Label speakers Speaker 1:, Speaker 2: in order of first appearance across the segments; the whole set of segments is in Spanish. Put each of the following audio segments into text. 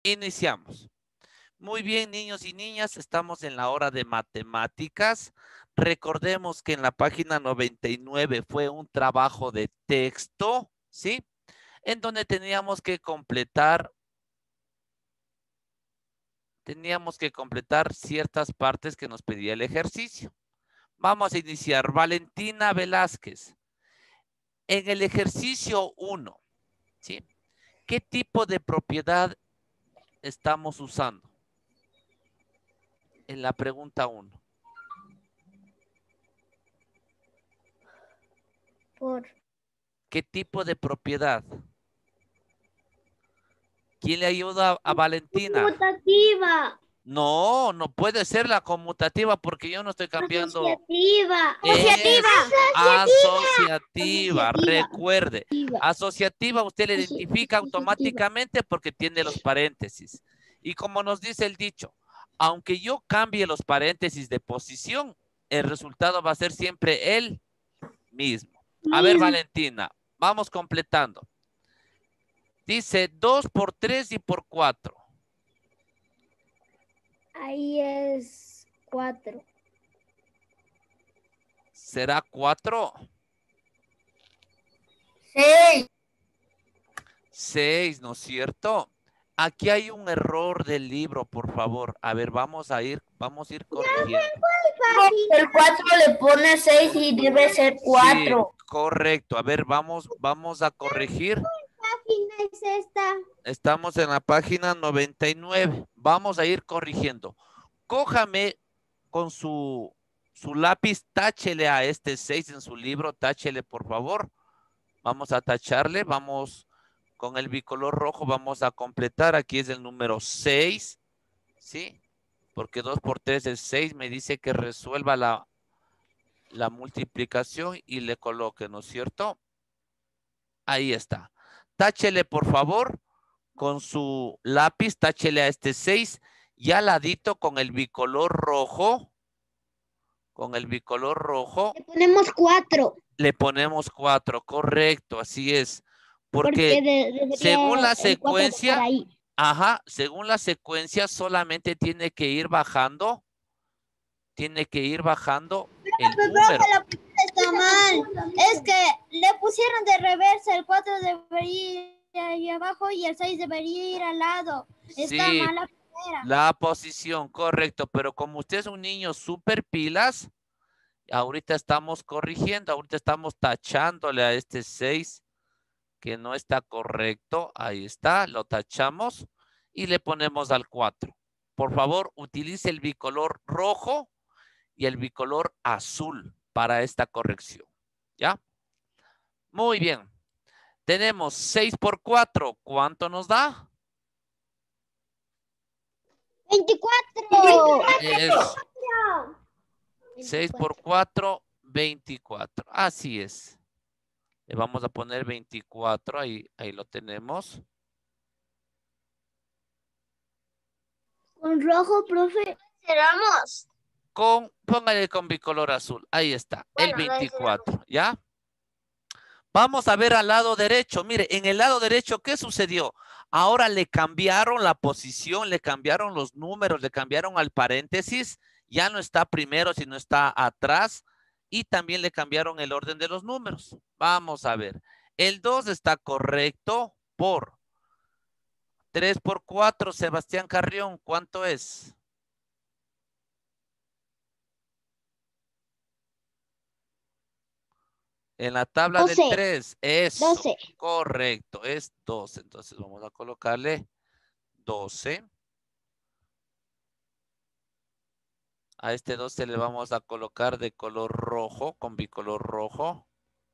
Speaker 1: Iniciamos. Muy bien, niños y niñas, estamos en la hora de matemáticas. Recordemos que en la página 99 fue un trabajo de texto, ¿sí? En donde teníamos que completar ciertas partes que nos pedía el ejercicio. Vamos a iniciar. Valentina Velázquez. En el ejercicio 1, ¿sí? ¿Qué tipo de propiedad estamos usando? En la pregunta 1.
Speaker 2: Por.
Speaker 1: ¿Qué tipo de propiedad? ¿Quién le ayuda a Valentina?
Speaker 2: Conmutativa.
Speaker 1: No, no puede ser la conmutativa porque yo no estoy cambiando.
Speaker 2: Asociativa.
Speaker 1: Asociativa. Recuerde,
Speaker 2: Asociativa.
Speaker 1: asociativa usted le identifica
Speaker 2: Asociativa.
Speaker 1: automáticamente porque tiene los paréntesis. Y como nos dice el dicho, aunque yo cambie los paréntesis de posición, el resultado va a ser siempre el mismo. A ver, Valentina, vamos completando. Dice 2 por 3 y por 4.
Speaker 2: Ahí es 4.
Speaker 1: ¿Será 4?
Speaker 2: 6.
Speaker 1: 6, ¿no es cierto? Aquí hay un error del libro, por favor. A ver, vamos a ir corrigiendo.
Speaker 2: El 4 le pone 6 y debe ser 4.
Speaker 1: Sí, correcto. A ver, vamos a corregir.
Speaker 2: ¿Qué página es esta?
Speaker 1: Estamos en la página 99. Vamos a ir corrigiendo. Cójame con su lápiz, táchele a este 6 en su libro, táchele, por favor. Vamos a tacharle, vamos con el bicolor rojo, vamos a completar. Aquí es el número 6, ¿sí? Porque 2 por 3 es 6, me dice que resuelva la multiplicación y le coloque, ¿no es cierto? Ahí está. Táchele, por favor, con su lápiz, táchele a este 6 y al ladito con el bicolor rojo. Con el bicolor rojo.
Speaker 2: Le ponemos 4.
Speaker 1: Le ponemos 4, correcto, así es. Porque según la secuencia, según la secuencia solamente tiene que ir bajando. Tiene que ir bajando el número.
Speaker 2: Está mal. Es que le pusieron de reversa. El 4 debería ir ahí abajo y el 6 debería ir al lado. Está
Speaker 1: Sí,
Speaker 2: mal la primera.
Speaker 1: la posición, correcto. Pero como usted es un niño súper pilas, ahorita estamos corrigiendo, ahorita estamos tachándole a este 6 que no está correcto. Ahí está, lo tachamos y le ponemos al 4. Por favor, utilice el bicolor rojo y el bicolor azul para esta corrección. ¿Ya? Muy bien. Tenemos 6 por 4. ¿Cuánto nos da?
Speaker 2: 24.
Speaker 1: Eso. 6 por 4, 24. Así es. Le vamos a poner 24. Ahí lo tenemos.
Speaker 2: Con rojo, profe. Cerramos.
Speaker 1: Póngale con bicolor azul. Ahí está. El 24. ¿Ya? Vamos a ver al lado derecho. Mire, en el lado derecho, ¿qué sucedió? Ahora le cambiaron la posición, le cambiaron los números, le cambiaron al paréntesis. Ya no está primero, sino está atrás. Y también le cambiaron el orden de los números. Vamos a ver. El 2 está correcto por 3 por 4. Sebastián Carrión, ¿cuánto es? En la tabla
Speaker 2: 12.
Speaker 1: de 3, eso.
Speaker 2: 12.
Speaker 1: Correcto, es 12. Entonces vamos a colocarle 12. A este 12 le vamos a colocar de color rojo, con bicolor rojo.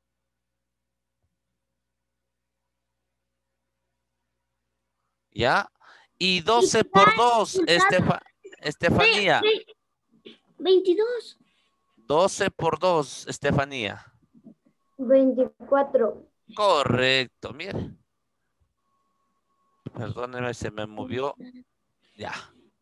Speaker 1: ¿Ya? Y 12 por 2, Estefanía.
Speaker 2: 22.
Speaker 1: 12 por 2, Estefanía.
Speaker 2: 24.
Speaker 1: Correcto, mire. Perdóneme, se me movió. Ya.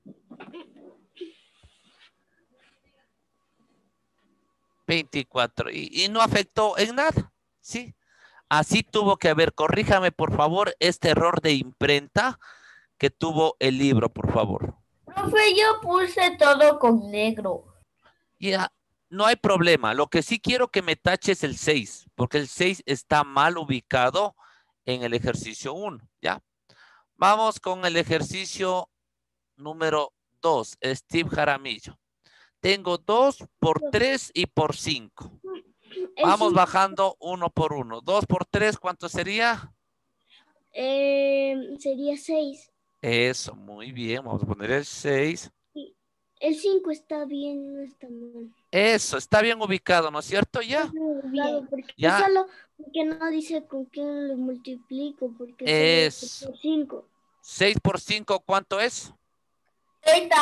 Speaker 1: $24. Y no afectó en nada. ¿Sí? Así tuvo que haber. Corríjame, por favor, este error de imprenta que tuvo el libro, por favor?
Speaker 3: Profe, yo puse todo con negro.
Speaker 1: Ya, no hay problema. Lo que sí quiero que me taches el 6, porque el 6 está mal ubicado en el ejercicio 1, ¿ya? Vamos con el ejercicio número 2, Steve Jaramillo. Tengo 2 por 3 y por 5. Vamos bajando uno por uno. 2 por 3, ¿cuánto sería?
Speaker 2: Sería 6.
Speaker 1: Eso, muy bien. Vamos a poner el 6.
Speaker 2: El 5 está bien, no está mal.
Speaker 1: Eso, está bien ubicado, ¿no es cierto? Ya.
Speaker 2: Bien. Porque
Speaker 1: Ya.
Speaker 2: solo porque no dice con quién lo multiplico, porque
Speaker 1: Es
Speaker 2: solo 5.
Speaker 1: 6 por 5, ¿cuánto es?
Speaker 3: 30.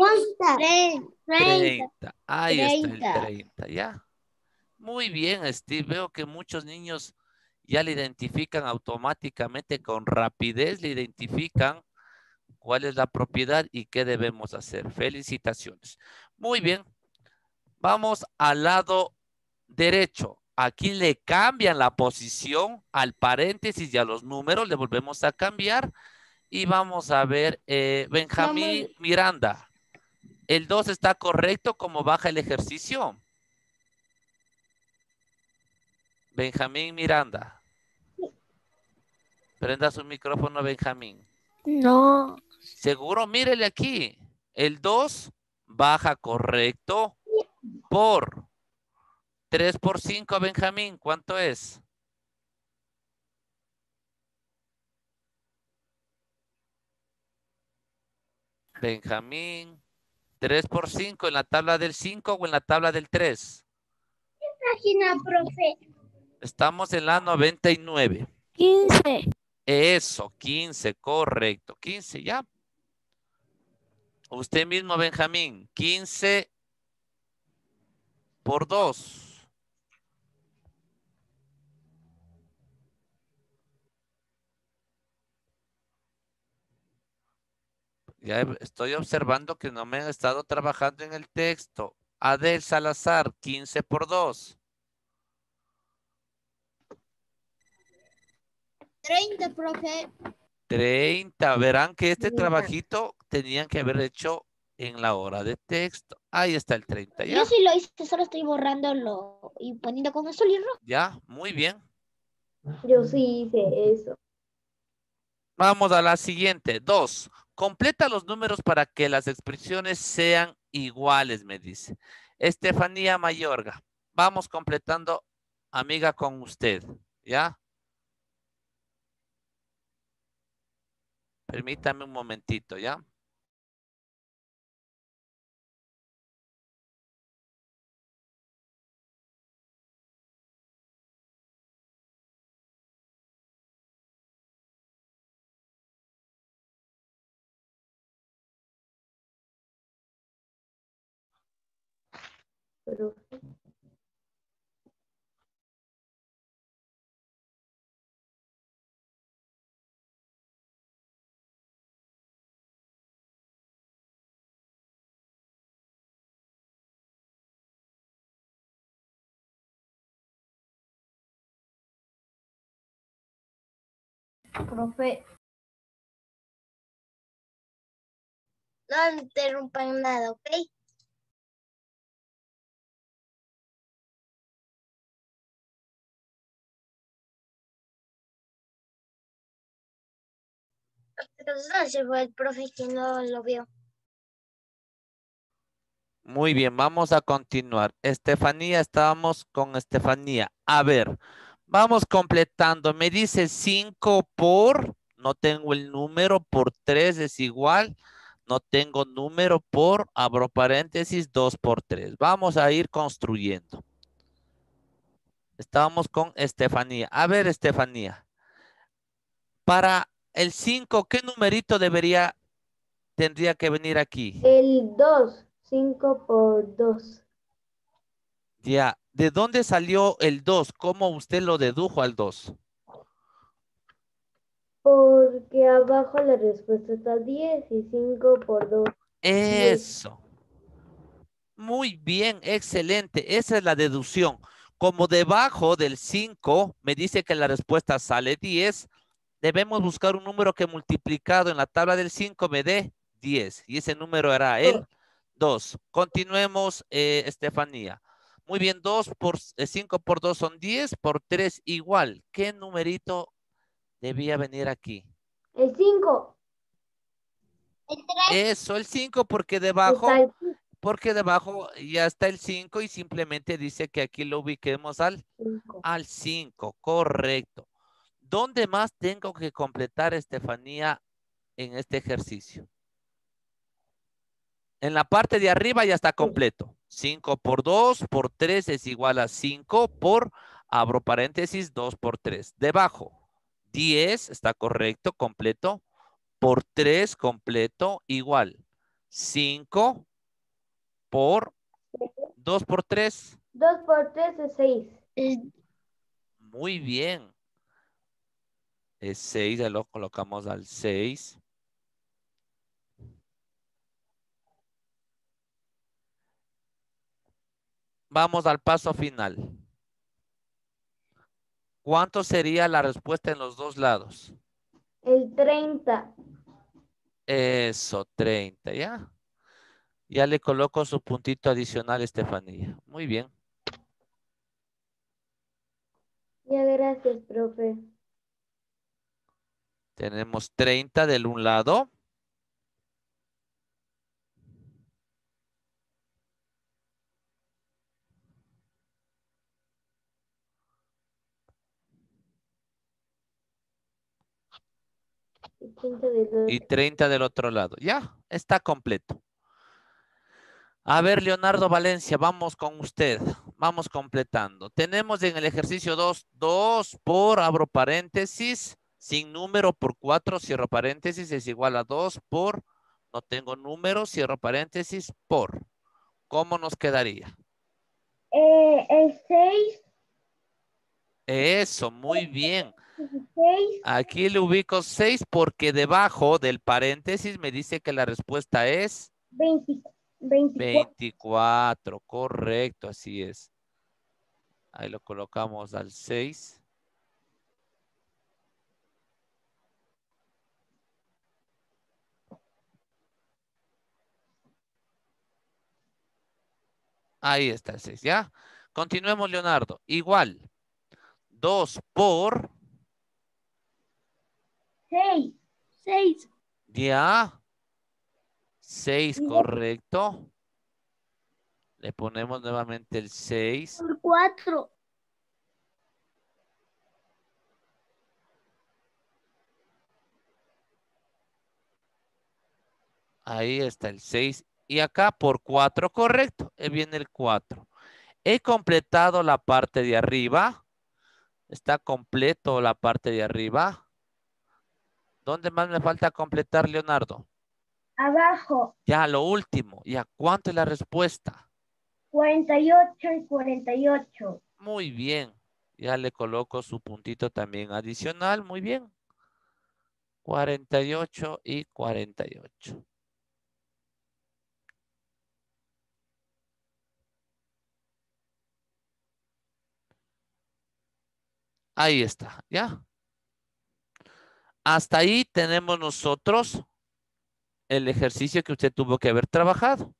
Speaker 1: 30. Ahí está el
Speaker 2: 30.
Speaker 1: 30, ¿ya? Muy bien, Steve. Veo que muchos niños ya le identifican automáticamente, con rapidez le identifican cuál es la propiedad y qué debemos hacer. Felicitaciones. Muy bien. Vamos al lado derecho. Aquí le cambian la posición al paréntesis y a los números. Le volvemos a cambiar. Y vamos a ver, Benjamín Miranda. ¿El 2 está correcto como baja el ejercicio? Benjamín Miranda. Prenda su micrófono, Benjamín.
Speaker 2: No.
Speaker 1: Seguro, mírele aquí. El 2 baja correcto por 3 por 5, Benjamín. ¿Cuánto es? Benjamín. 3 por 5 en la tabla del 5 o en la tabla del 3.
Speaker 2: Página, profe.
Speaker 1: Estamos en la 99.
Speaker 2: 15.
Speaker 1: Eso, 15, correcto. 15, ya. Usted mismo, Benjamín. 15 por 2. Ya estoy observando que no me han estado trabajando en el texto. Adel Salazar, 15 por 2.
Speaker 2: 30, profe.
Speaker 1: 30. Verán que este trabajito tenían que haber hecho en la hora de texto. Ahí está el 30, ¿ya?
Speaker 2: Yo sí lo hice, solo estoy borrándolo y poniendo con azul y rojo.
Speaker 1: Ya, muy bien.
Speaker 2: Yo sí hice eso.
Speaker 1: Vamos a la siguiente. 2. Completa los números para que las expresiones sean iguales, me dice. Estefanía Mayorga. Vamos completando, amiga, con usted. ¿Ya? Permítame un momentito, ¿ya?
Speaker 2: Pero
Speaker 3: Profe,
Speaker 2: no interrumpan nada, ¿ok? Entonces fue el profe quien no lo vio.
Speaker 1: Muy bien, vamos a continuar. Estefanía, estábamos con Estefanía. A ver, vamos completando. Me dice 5 por, no tengo el número, por 3 es igual. No tengo número por, abro paréntesis, 2 por 3. Vamos a ir construyendo. Estábamos con Estefanía. A ver, Estefanía. Para el 5, ¿qué numerito tendría que venir aquí?
Speaker 2: El 2, 5 por 2.
Speaker 1: Ya. ¿De dónde salió el 2? ¿Cómo usted lo dedujo al 2?
Speaker 2: Porque abajo la respuesta está 10 y 5 por 2.
Speaker 1: Eso. Muy bien, excelente. Esa es la deducción. Como debajo del 5 me dice que la respuesta sale 10, debemos buscar un número que multiplicado en la tabla del 5 me dé 10. Y ese número era el 2. Continuemos, Estefanía. Muy bien, 5 por 2 son 10, por 3 igual. ¿Qué numerito debía venir aquí?
Speaker 3: El 5.
Speaker 1: Eso, el 5, porque
Speaker 3: Está
Speaker 1: debajo ya está el 5 y simplemente dice que aquí lo ubiquemos
Speaker 3: el 5.
Speaker 1: al 5, correcto. ¿Dónde más tengo que completar, Estefanía, en este ejercicio? En la parte de arriba ya está completo. 5 por 2 por 3 es igual a 5 por, abro paréntesis, 2 por 3. Debajo, 10 está correcto, completo. Por 3 completo, igual. 5 por 2 por 3.
Speaker 3: 2 por 3 es 6.
Speaker 1: Muy bien. Es 6, ya lo colocamos al 6. Vamos al paso final. ¿Cuánto sería la respuesta en los dos lados?
Speaker 3: El 30.
Speaker 1: Eso, 30, ¿ya? Ya le coloco su puntito adicional, Estefanía. Muy bien.
Speaker 3: Ya, gracias, profe.
Speaker 1: Tenemos 30 del un lado.
Speaker 3: Y 30 de 2.
Speaker 1: Y 30 del otro lado. Ya, está completo. A ver, Leonardo Valencia, vamos con usted. Vamos completando. Tenemos en el ejercicio 2, 2 por, abro paréntesis, sin número por 4, cierro paréntesis, es igual a 2 por, no tengo número, cierro paréntesis, por. ¿Cómo nos quedaría?
Speaker 3: El 6.
Speaker 1: Eso, muy bien.
Speaker 3: 16.
Speaker 1: Aquí le ubico 6 porque debajo del paréntesis me dice que la respuesta es
Speaker 3: 24.
Speaker 1: 24. Correcto, así es. Ahí lo colocamos al 6. Ahí está el 6, ¿ya? Continuemos, Leonardo. Igual, 2 por,
Speaker 3: 6. 6.
Speaker 1: ya, 6, correcto. Le ponemos nuevamente el 6.
Speaker 3: Por 4.
Speaker 1: Ahí está el 6. Y acá por 4, correcto. Ahí viene el 4. He completado la parte de arriba. Está completo la parte de arriba. ¿Dónde más me falta completar, Leonardo?
Speaker 3: Abajo.
Speaker 1: Ya, lo último. ¿Ya cuánto es la respuesta?
Speaker 3: 48 y 48.
Speaker 1: Muy bien. Ya le coloco su puntito también adicional. Muy bien. 48 y 48. Ahí está, ¿ya? Hasta ahí tenemos nosotros el ejercicio que usted tuvo que haber trabajado.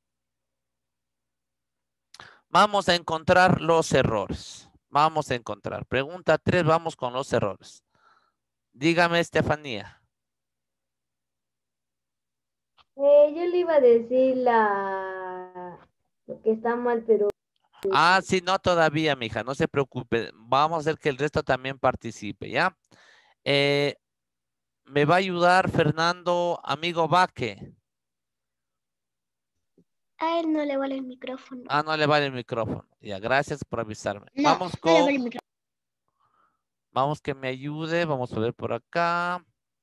Speaker 1: Vamos a encontrar los errores. Vamos a encontrar. Pregunta 3, vamos con los errores. Dígame, Estefanía.
Speaker 3: Yo le iba a decir lo que está mal, pero
Speaker 1: Ah, sí, no todavía, mija, no se preocupe. Vamos a hacer que el resto también participe, ¿ya? Eh, me va a ayudar Fernando, amigo Vaque.
Speaker 2: A él no le vale el micrófono.
Speaker 1: Ah, no le vale el micrófono. Ya, gracias por avisarme.
Speaker 2: No,
Speaker 1: Vamos
Speaker 2: no le vale
Speaker 1: con,
Speaker 2: el micrófono.
Speaker 1: vamos que me ayude. Vamos a ver por acá.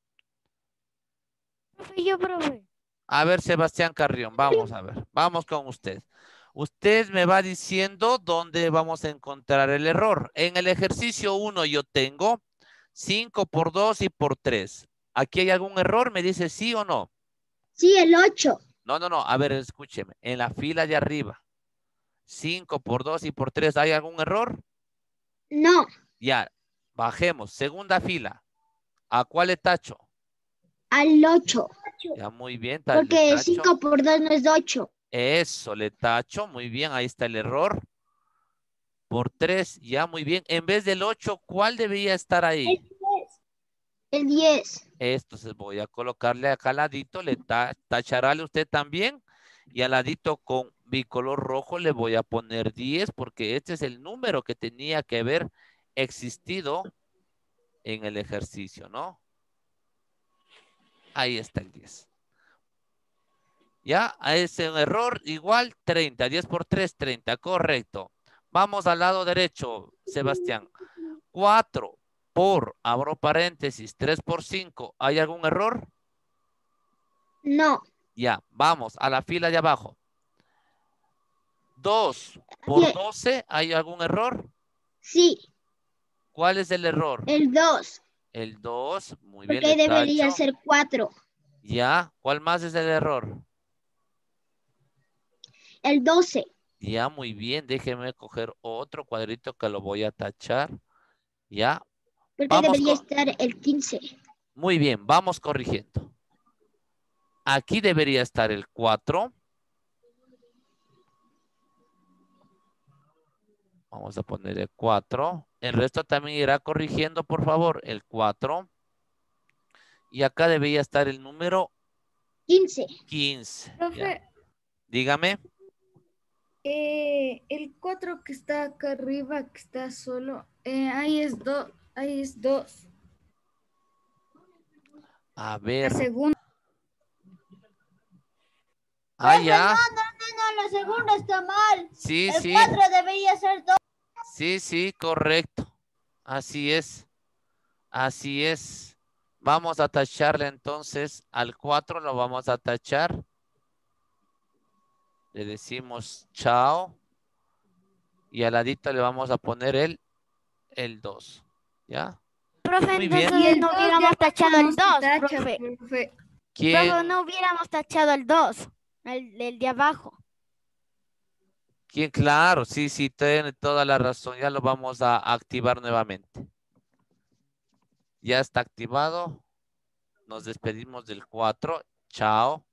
Speaker 2: Profe, yo, profe.
Speaker 1: A ver, Sebastián Carrión, vamos a ver. Vamos con usted. Usted me va diciendo dónde vamos a encontrar el error. En el ejercicio 1 yo tengo 5 por 2 y por 3. ¿Aquí hay algún error? ¿Me dice sí o no?
Speaker 2: Sí, el 8.
Speaker 1: No, no, no. A ver, escúcheme. En la fila de arriba, 5 por 2 y por 3, ¿hay algún error?
Speaker 2: No.
Speaker 1: Ya, bajemos. Segunda fila. ¿A cuál le tacho?
Speaker 2: Al 8.
Speaker 1: Ya, muy bien. Le
Speaker 2: Porque
Speaker 1: tacho.
Speaker 2: 5 por 2 no es 8.
Speaker 1: Eso, le tacho. Muy bien, ahí está el error. Por 3, ya, muy bien. En vez del 8, ¿cuál debería estar ahí?
Speaker 2: El 10.
Speaker 1: Esto se voy a colocarle acá al ladito, le tachará usted también. Y al ladito con bicolor rojo le voy a poner 10 porque este es el número que tenía que haber existido en el ejercicio, ¿no? Ahí está el 10. Ya, es un error igual 30. 10 por 3, 30. Correcto. Vamos al lado derecho, Sebastián. 4 por, abro paréntesis, 3 por 5. ¿Hay algún error?
Speaker 2: No.
Speaker 1: Ya, vamos a la fila de abajo. 2 por 12, ¿hay algún error?
Speaker 2: Sí.
Speaker 1: ¿Cuál es el error?
Speaker 2: El 2.
Speaker 1: El 2, muy bien,
Speaker 2: Porque
Speaker 1: le
Speaker 2: ahí debería
Speaker 1: tacho.
Speaker 2: ser 4.
Speaker 1: Ya, ¿cuál más es el error?
Speaker 2: El 12.
Speaker 1: Ya, muy bien, déjeme coger otro cuadrito que lo voy a tachar. Ya,
Speaker 2: Porque ahí
Speaker 1: vamos
Speaker 2: debería
Speaker 1: con...
Speaker 2: estar el 15.
Speaker 1: Muy bien, vamos corrigiendo. Aquí debería estar el 4. Vamos a poner el 4. El resto también irá corrigiendo, por favor, el 4. Y acá debería estar el número
Speaker 2: 15.
Speaker 1: 15. ¿Ya?
Speaker 4: Profe,
Speaker 1: Dígame.
Speaker 4: el 4 que está acá arriba, que está solo, ahí es 2. Ahí es 2.
Speaker 1: A
Speaker 4: La
Speaker 1: ver.
Speaker 4: segunda.
Speaker 1: Ah, ya.
Speaker 2: No, la segunda está mal.
Speaker 1: Sí,
Speaker 2: El
Speaker 1: sí.
Speaker 2: 4 debería ser 2.
Speaker 1: Sí, sí, correcto. Así es. Así es. Vamos a tacharle entonces al 4, lo vamos a tachar. Le decimos chao. Y al ladito le vamos a poner el 2. ¿Ya?
Speaker 5: Profe,
Speaker 1: Muy bien.
Speaker 4: Y
Speaker 5: entonces
Speaker 4: el
Speaker 5: no
Speaker 4: 2
Speaker 5: hubiéramos tachado el 2,
Speaker 4: tacha,
Speaker 5: profe.
Speaker 4: profe.
Speaker 1: ¿Quién?
Speaker 5: Profe, no hubiéramos tachado el 2, el de abajo.
Speaker 1: ¿Quién? Claro, sí, sí, tiene toda la razón. Ya lo vamos a activar nuevamente. Ya está activado. Nos despedimos del 4. Chao.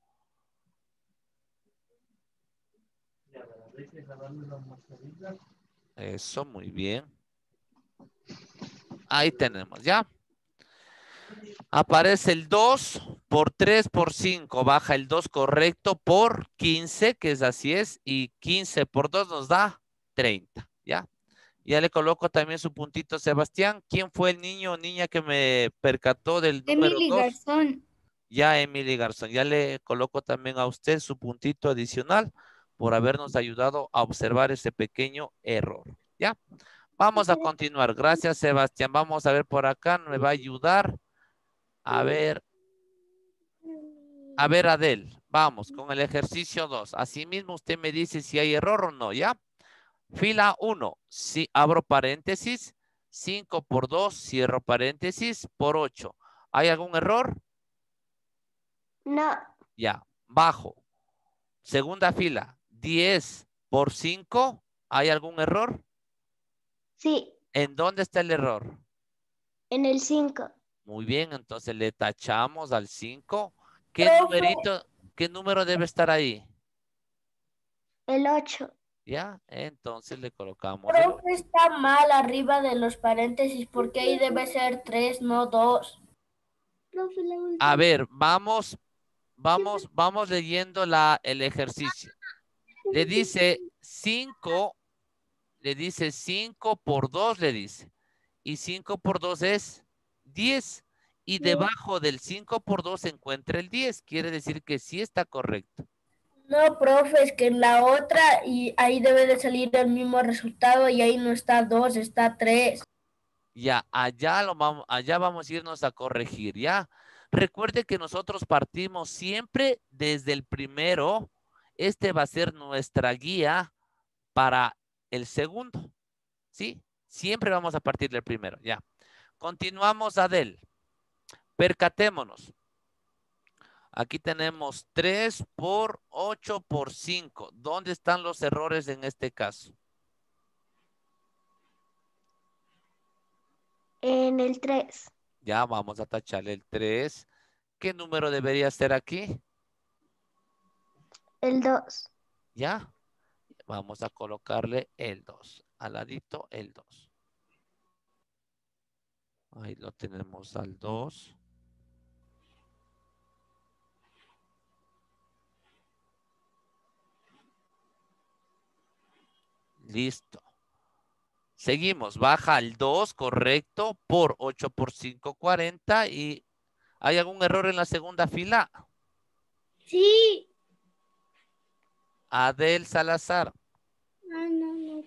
Speaker 1: Eso, muy bien. Ahí tenemos, ¿ya? Aparece el 2 por 3 por 5. Baja el 2 correcto por 15, que es así es. Y 15 por 2 nos da 30, ¿ya? Ya le coloco también su puntito, Sebastián. ¿Quién fue el niño o niña que me percató del número
Speaker 4: Emily
Speaker 1: 2?
Speaker 4: Garzón.
Speaker 1: Ya, Emily Garzón. Ya le coloco también a usted su puntito adicional por habernos ayudado a observar ese pequeño error, ¿ya? Vamos a continuar. Gracias, Sebastián. Vamos a ver por acá. Me va a ayudar. A ver, Adel. Vamos con el ejercicio 2. Asimismo, usted me dice si hay error o no, ¿ya? Fila 1. Si abro paréntesis. 5 por 2, cierro paréntesis, por 8. ¿Hay algún error?
Speaker 3: No.
Speaker 1: Ya. Bajo. Segunda fila. 10 por 5. ¿Hay algún error?
Speaker 3: Sí,
Speaker 1: ¿En dónde está el error?
Speaker 3: en el 5.
Speaker 1: Muy bien, entonces le tachamos al 5.
Speaker 3: Profe.
Speaker 1: ¿Qué número debe estar ahí?
Speaker 3: El 8.
Speaker 1: ¿Ya? Entonces le colocamos el 8.
Speaker 3: Profe, está mal arriba de los paréntesis porque ahí debe ser 3, no 2.
Speaker 1: A ver, vamos leyendo el ejercicio. Le dice 5 por 2, le dice. Y 5 por 2 es 10. Y debajo del 5 por 2 se encuentra el 10. Quiere decir que sí está correcto.
Speaker 3: No, profe, es que en la otra y ahí debe de salir el mismo resultado y ahí no está 2, está 3.
Speaker 1: Ya, allá vamos a irnos a corregir, ¿ya? Recuerde que nosotros partimos siempre desde el primero. Este va a ser nuestra guía para el segundo, ¿sí? Siempre vamos a partir del primero, ya. Continuamos, Adel. Percatémonos. Aquí tenemos 3 por 8 por 5. ¿Dónde están los errores en este caso?
Speaker 3: En el 3.
Speaker 1: Ya vamos a tacharle el 3. ¿Qué número debería ser aquí?
Speaker 2: El 2.
Speaker 1: Ya. Vamos a colocarle el 2. Al ladito el 2. Ahí lo tenemos al 2. Listo. Seguimos. Baja al 2, correcto, por 8 por 5, 40. ¿Y hay algún error en la segunda fila?
Speaker 2: Sí.
Speaker 1: Adel Salazar.
Speaker 2: Ah, no.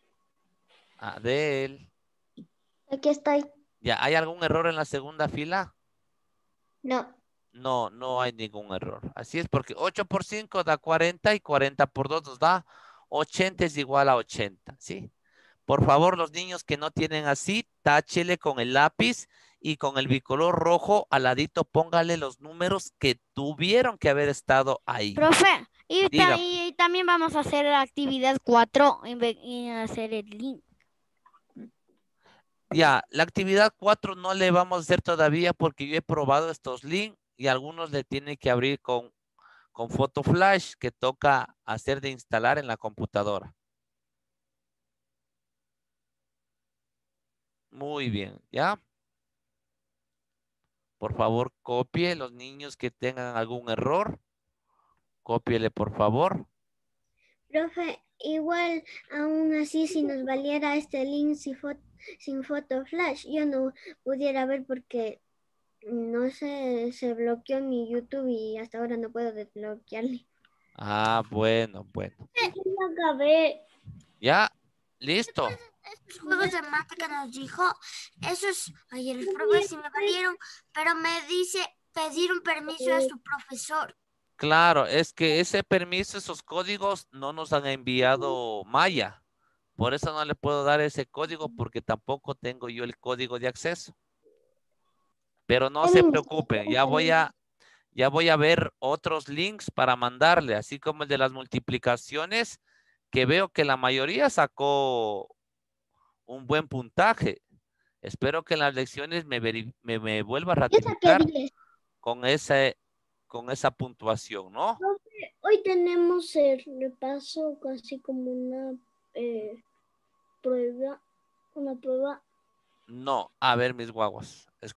Speaker 1: Adel.
Speaker 2: Aquí estoy.
Speaker 1: ¿Ya hay algún error en la segunda fila?
Speaker 2: No.
Speaker 1: No, no hay ningún error. Así es, porque 8 por 5 da 40 y 40 por 2 nos da 80 es igual a 80, ¿sí? Por favor, los niños que no tienen así, táchele con el lápiz y con el bicolor rojo al ladito póngale los números que tuvieron que haber estado ahí.
Speaker 5: Profe,
Speaker 1: Dígame.
Speaker 5: y también vamos a hacer la actividad 4 y hacer el link.
Speaker 1: Ya, la actividad 4 no le vamos a hacer todavía porque yo he probado estos links y algunos le tienen que abrir con Photo Flash que toca hacer de instalar en la computadora. Muy bien, ¿ya? Por favor, copie los niños que tengan algún error. Cópiele, por favor.
Speaker 2: Profe, igual, aún así, si nos valiera este link sin foto flash, yo no pudiera ver porque no sé, se bloqueó mi YouTube y hasta ahora no puedo desbloquearle.
Speaker 1: Ah, bueno.
Speaker 2: Lo acabé.
Speaker 1: Ya, listo.
Speaker 6: Esos juegos de mate que nos dijo, esos ayer el profe sí me valieron, pero me dice pedir un permiso a su profesor.
Speaker 1: Claro, es que ese permiso, esos códigos no nos han enviado Maya. Por eso no le puedo dar ese código porque tampoco tengo yo el código de acceso. Pero no se preocupen, ya voy a ver otros links para mandarle, así como el de las multiplicaciones, que veo que la mayoría sacó un buen puntaje. Espero que en las lecciones me vuelva a
Speaker 2: Yo saqué
Speaker 1: ratificar
Speaker 2: 10.
Speaker 1: con esa puntuación, ¿no?
Speaker 2: Hoy tenemos el repaso casi como una prueba.
Speaker 1: No, a ver mis guaguas.